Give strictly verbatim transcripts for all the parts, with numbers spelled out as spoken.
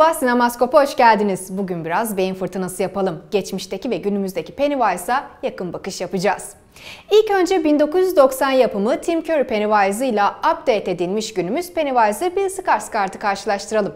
Merhaba, Sinemaskop'a hoş geldiniz. Bugün biraz beyin fırtınası yapalım. Geçmişteki ve günümüzdeki Pennywise'a yakın bakış yapacağız. İlk önce bin dokuz yüz doksan yapımı Tim Curry Pennywise ile update edilmiş günümüz Pennywise'ı Bill Skarsgård'ı karşılaştıralım.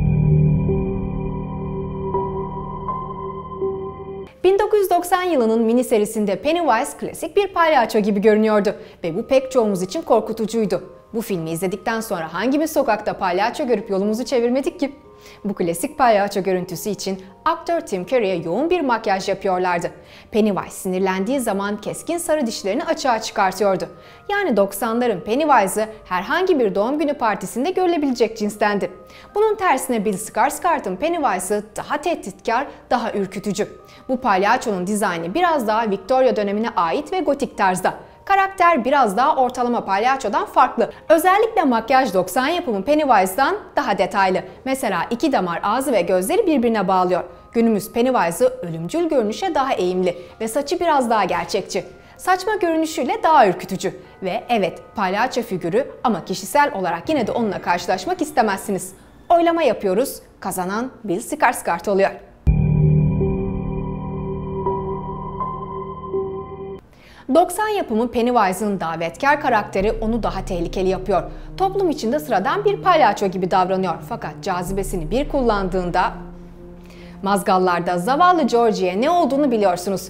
bin dokuz yüz doksan yılının mini serisinde Pennywise klasik bir palyaço gibi görünüyordu ve bu pek çoğumuz için korkutucuydu. Bu filmi izledikten sonra hangimiz sokakta palyaço görüp yolumuzu çevirmedik ki? Bu klasik palyaço görüntüsü için aktör Tim Curry'e yoğun bir makyaj yapıyorlardı. Pennywise sinirlendiği zaman keskin sarı dişlerini açığa çıkartıyordu. Yani doksanların Pennywise'ı herhangi bir doğum günü partisinde görülebilecek cinstendi. Bunun tersine Bill Skarsgård'ın Pennywise'ı daha tehditkar, daha ürkütücü. Bu palyaçonun dizaynı biraz daha Victoria dönemine ait ve gotik tarzda. Karakter biraz daha ortalama palyaçodan farklı. Özellikle makyaj doksan yapımı Pennywise'dan daha detaylı. Mesela iki damar ağzı ve gözleri birbirine bağlıyor. Günümüz Pennywise'ı ölümcül görünüşe daha eğimli ve saçı biraz daha gerçekçi. Saçma görünüşüyle daha ürkütücü. Ve evet, palyaço figürü ama kişisel olarak yine de onunla karşılaşmak istemezsiniz. Oylama yapıyoruz. Kazanan Bill Skarsgård oluyor. doksan yapımı Pennywise'ın davetkar karakteri onu daha tehlikeli yapıyor. Toplum içinde sıradan bir palyaço gibi davranıyor. Fakat cazibesini bir kullandığında... Mazgallarda zavallı Georgie'ye ne olduğunu biliyorsunuz.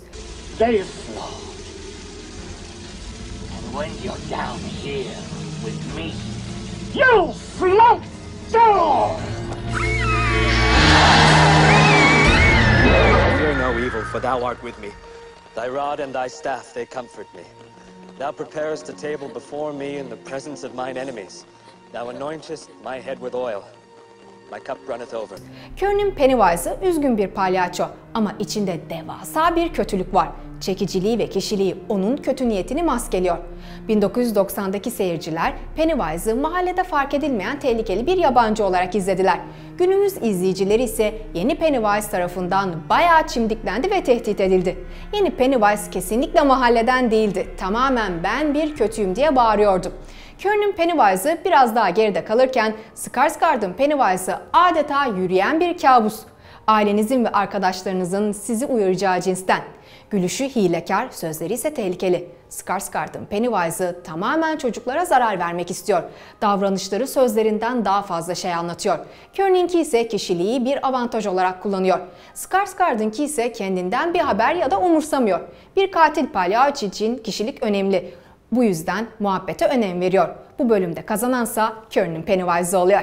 Fear no evil, for thou art with me. Thy rod and thy staff, they comfort me. Thou preparest a table before me in the presence of mine enemies. Thou anointest my head with oil. My cup runneth over. Curry'nin Pennywise'ı üzgün bir palyaço ama içinde devasa bir kötülük var. Çekiciliği ve kişiliği onun kötü niyetini maskeliyor. bin dokuz yüz doksandaki seyirciler Pennywise'ı mahallede fark edilmeyen tehlikeli bir yabancı olarak izlediler. Günümüz izleyicileri ise yeni Pennywise tarafından bayağı çimdiklendi ve tehdit edildi. Yeni Pennywise kesinlikle mahalleden değildi. Tamamen ben bir kötüyüm diye bağırıyordu. Curry'nin Pennywise'ı biraz daha geride kalırken Skarsgård'ın Pennywise'ı adeta yürüyen bir kabus. Ailenizin ve arkadaşlarınızın sizi uyaracağı cinsten. Gülüşü hilekar, sözleri ise tehlikeli. Skarsgård'ın Pennywise'ı tamamen çocuklara zarar vermek istiyor. Davranışları sözlerinden daha fazla şey anlatıyor. Curry'ninki ise kişiliği bir avantaj olarak kullanıyor. Skarsgård'ınki ise kendinden bir haber ya da umursamıyor. Bir katil palyaço için kişilik önemli. Bu yüzden muhabbete önem veriyor. Bu bölümde kazanansa Curry'nin Pennywise'ı oluyor.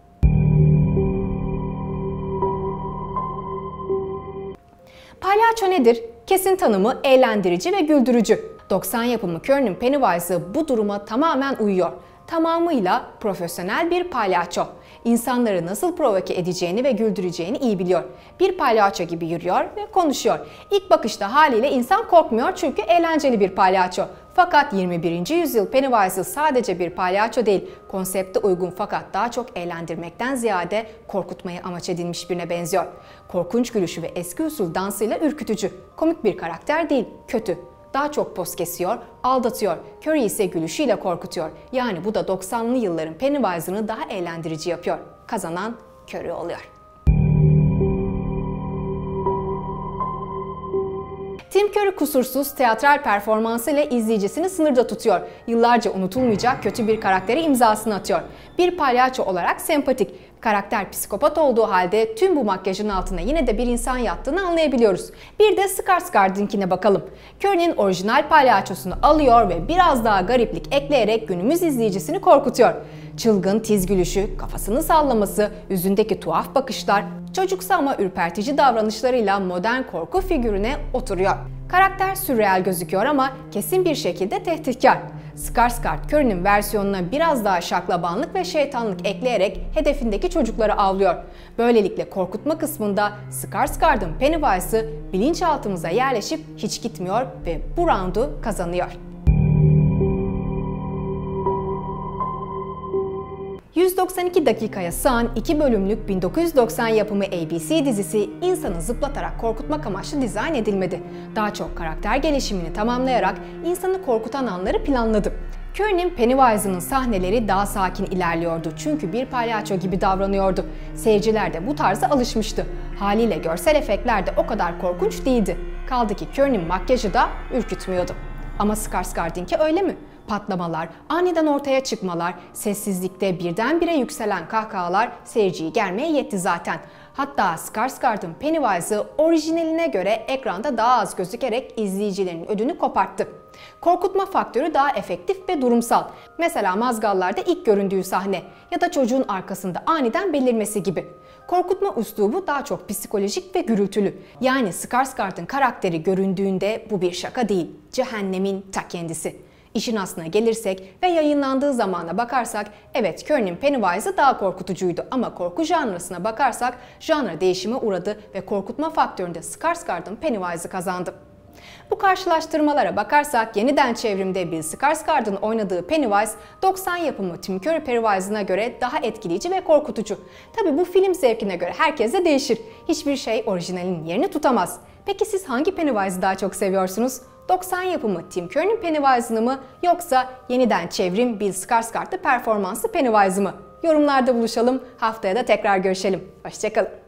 Palyaço nedir? Kesin tanımı eğlendirici ve güldürücü. doksan yapımı Curry'nin Pennywise'ı bu duruma tamamen uyuyor. Tamamıyla profesyonel bir palyaço. İnsanları nasıl provoke edeceğini ve güldüreceğini iyi biliyor. Bir palyaço gibi yürüyor ve konuşuyor. İlk bakışta haliyle insan korkmuyor çünkü eğlenceli bir palyaço. Fakat yirmi birinci yüzyıl Pennywise'ı sadece bir palyaço değil, konsepte uygun fakat daha çok eğlendirmekten ziyade korkutmayı amaç edilmiş birine benziyor. Korkunç gülüşü ve eski usul dansıyla ürkütücü. Komik bir karakter değil, kötü. Daha çok poz kesiyor, aldatıyor. Curry ise gülüşüyle korkutuyor. Yani bu da doksanlı yılların Pennywise'ını daha eğlendirici yapıyor. Kazanan Curry oluyor. Tim Curry kusursuz teatral performansıyla izleyicisini sınırda tutuyor. Yıllarca unutulmayacak kötü bir karaktere imzasını atıyor. Bir palyaço olarak sempatik. Karakter psikopat olduğu halde tüm bu makyajın altına yine de bir insan yattığını anlayabiliyoruz. Bir de Skarsgård'ınkine bakalım. Curry'nin orijinal palyaçosunu alıyor ve biraz daha gariplik ekleyerek günümüz izleyicisini korkutuyor. Çılgın tiz gülüşü, kafasını sallaması, yüzündeki tuhaf bakışlar, çocuksu ama ürpertici davranışlarıyla modern korku figürüne oturuyor. Karakter sürreal gözüküyor ama kesin bir şekilde tehditkar. Skarsgård, Curry'nin versiyonuna biraz daha şaklabanlık ve şeytanlık ekleyerek hedefindeki çocukları avlıyor. Böylelikle korkutma kısmında Skarsgård'ın Pennywise'ı bilinçaltımıza yerleşip hiç gitmiyor ve bu roundu kazanıyor. yüz doksan iki dakikaya sığan iki bölümlük bin dokuz yüz doksan yapımı A B C dizisi insanı zıplatarak korkutmak amaçlı dizayn edilmedi. Daha çok karakter gelişimini tamamlayarak insanı korkutan anları planladı. Kearney'in Pennywise'ının sahneleri daha sakin ilerliyordu çünkü bir palyaço gibi davranıyordu. Seyirciler de bu tarza alışmıştı. Haliyle görsel efektler de o kadar korkunç değildi. Kaldı ki Kearney'in makyajı da ürkütmüyordu. Ama Skarsgård'inki öyle mi? Patlamalar, aniden ortaya çıkmalar, sessizlikte birdenbire yükselen kahkahalar seyirciyi germeye yetti zaten. Hatta Skarsgård'ın Pennywise'ı orijinaline göre ekranda daha az gözükerek izleyicilerin ödünü koparttı. Korkutma faktörü daha efektif ve durumsal. Mesela Mazgallar'da ilk göründüğü sahne ya da çocuğun arkasında aniden belirmesi gibi. Korkutma üslubu daha çok psikolojik ve gürültülü. Yani Skarsgård'ın karakteri göründüğünde bu bir şaka değil, cehennemin ta kendisi. İşin aslına gelirsek ve yayınlandığı zamana bakarsak, evet Kearney'in Pennywise'ı daha korkutucuydu ama korku janrasına bakarsak janra değişime uğradı ve korkutma faktöründe Skarsgård'ın Pennywise'ı kazandı. Bu karşılaştırmalara bakarsak yeniden çevrimde Bill Skarsgård'ın oynadığı Pennywise, doksan yapımı Tim Curry Pennywise'ına göre daha etkileyici ve korkutucu. Tabi bu film zevkine göre herkese değişir. Hiçbir şey orijinalin yerini tutamaz. Peki siz hangi Pennywise'ı daha çok seviyorsunuz? doksan yapımı Tim Curry'nin Pennywise'ını mı yoksa yeniden çevrim Bill Skarsgård'lı performanslı Pennywise'ı mı? Yorumlarda buluşalım, haftaya da tekrar görüşelim. Hoşçakalın.